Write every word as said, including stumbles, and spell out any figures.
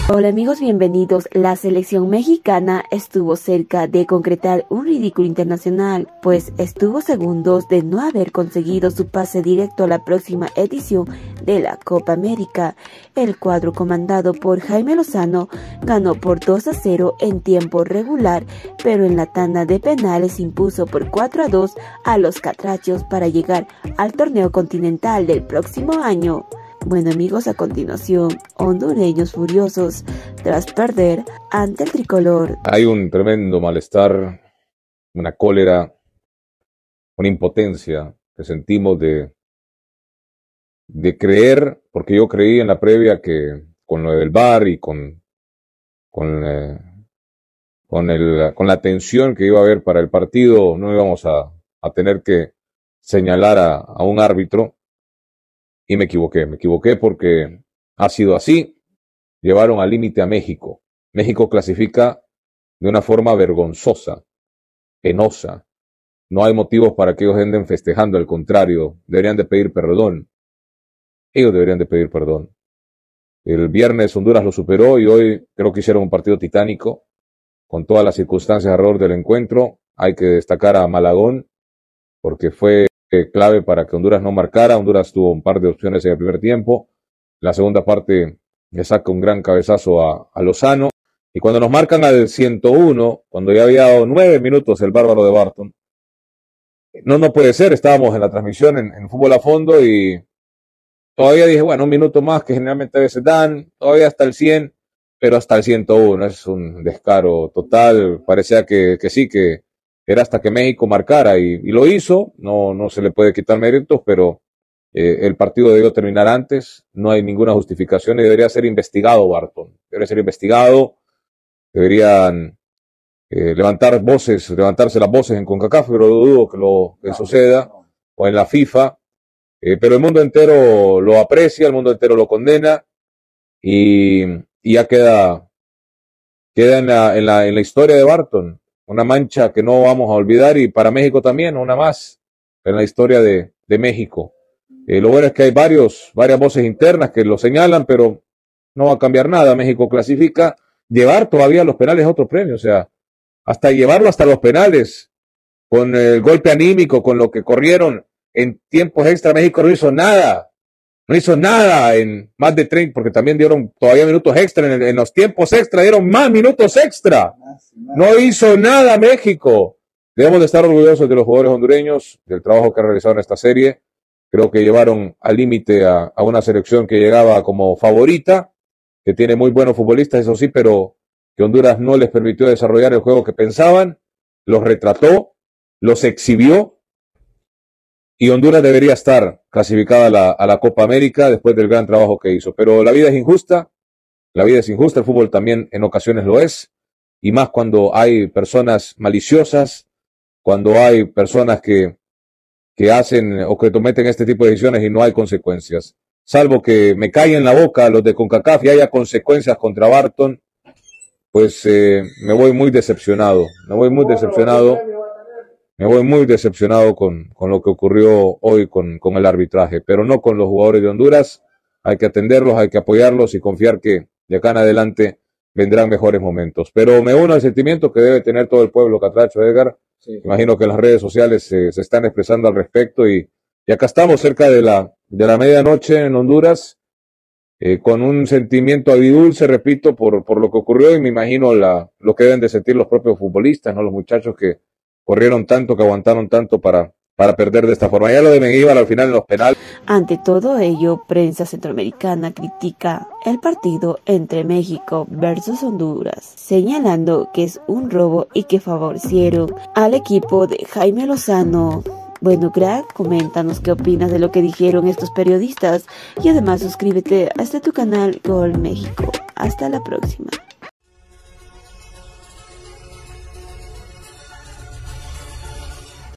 Hola amigos, bienvenidos. La selección mexicana estuvo cerca de concretar un ridículo internacional, pues estuvo segundos de no haber conseguido su pase directo a la próxima edición de la Copa América. El cuadro comandado por Jaime Lozano ganó por dos a cero en tiempo regular, pero en la tanda de penales impuso por cuatro a dos a los catrachos para llegar al torneo continental del próximo año. Bueno amigos, a continuación, hondureños furiosos tras perder ante el tricolor. Hay un tremendo malestar, una cólera, una impotencia que sentimos de, de creer, porque yo creí en la previa que con lo del V A R y con, con, eh, con, el, con la tensión que iba a haber para el partido, no íbamos a, a tener que señalar a, a un árbitro. Y me equivoqué, me equivoqué porque ha sido así. Llevaron al límite a México. México clasifica de una forma vergonzosa, penosa. No hay motivos para que ellos anden festejando, al contrario, deberían de pedir perdón. Ellos deberían de pedir perdón. El viernes Honduras lo superó y hoy creo que hicieron un partido titánico, con todas las circunstancias alrededor del encuentro. Hay que destacar a Malagón, porque fue Eh, clave para que Honduras no marcara. Honduras tuvo un par de opciones en el primer tiempo. La segunda parte le saca un gran cabezazo a, a Lozano. Y cuando nos marcan al ciento uno, cuando ya había dado nueve minutos el bárbaro de Barton, no, no puede ser. Estábamos en la transmisión en, en Fútbol a Fondo y todavía dije, bueno, un minuto más que generalmente a veces dan, todavía hasta el cien, pero hasta el ciento uno. Es un descaro total. Parecía que, que sí, que era hasta que México marcara y, y lo hizo. No, no se le puede quitar méritos, pero eh, el partido debió terminar antes. No hay ninguna justificación y debería ser investigado Barton. Debería ser investigado. Deberían eh, levantar voces, levantarse las voces en CONCACAF, pero dudo que lo que suceda, o en la FIFA. Eh, pero el mundo entero lo aprecia, el mundo entero lo condena y, y ya queda, queda en la, en la, en la historia de Barton. Una mancha que no vamos a olvidar y para México también, una más en la historia de, de México. Eh, lo bueno es que hay varios, varias voces internas que lo señalan, pero no va a cambiar nada. México clasifica. Llevar todavía los penales es otro premio, o sea, hasta llevarlo hasta los penales, con el golpe anímico, con lo que corrieron en tiempos extra, México no hizo nada. No hizo nada en más de treinta, porque también dieron todavía minutos extra. En, el, en los tiempos extra dieron más minutos extra. No hizo nada México. Debemos de estar orgullosos de los jugadores hondureños, del trabajo que han realizado en esta serie. Creo que llevaron al límite a, a una selección que llegaba como favorita, que tiene muy buenos futbolistas, eso sí, pero que Honduras no les permitió desarrollar el juego que pensaban, los retrató, los exhibió. Y Honduras debería estar clasificada a la, a la Copa América después del gran trabajo que hizo. Pero la vida es injusta, la vida es injusta, el fútbol también en ocasiones lo es, y más cuando hay personas maliciosas, cuando hay personas que, que hacen o que cometen este tipo de decisiones y no hay consecuencias. Salvo que me callen la boca los de CONCACAF y haya consecuencias contra Barton, pues eh, me voy muy decepcionado, me voy muy decepcionado. Me voy muy decepcionado con, con lo que ocurrió hoy con, con el arbitraje, pero no con los jugadores de Honduras. Hay que atenderlos, hay que apoyarlos y confiar que de acá en adelante vendrán mejores momentos. Pero me uno al sentimiento que debe tener todo el pueblo catracho, Edgar. Sí. Imagino que las redes sociales se, se están expresando al respecto y, y acá estamos cerca de la, de la medianoche en Honduras, eh, con un sentimiento agridulce, repito, por, por lo que ocurrió y me imagino la, lo que deben de sentir los propios futbolistas, ¿no? Los muchachos que corrieron tanto, que aguantaron tanto para, para perder de esta forma. Ya lo de Mengíbar al final en los penales. Ante todo ello, prensa centroamericana critica el partido entre México versus Honduras, señalando que es un robo y que favorecieron al equipo de Jaime Lozano. Bueno, crack, coméntanos qué opinas de lo que dijeron estos periodistas y además suscríbete a este tu canal Gol México. Hasta la próxima.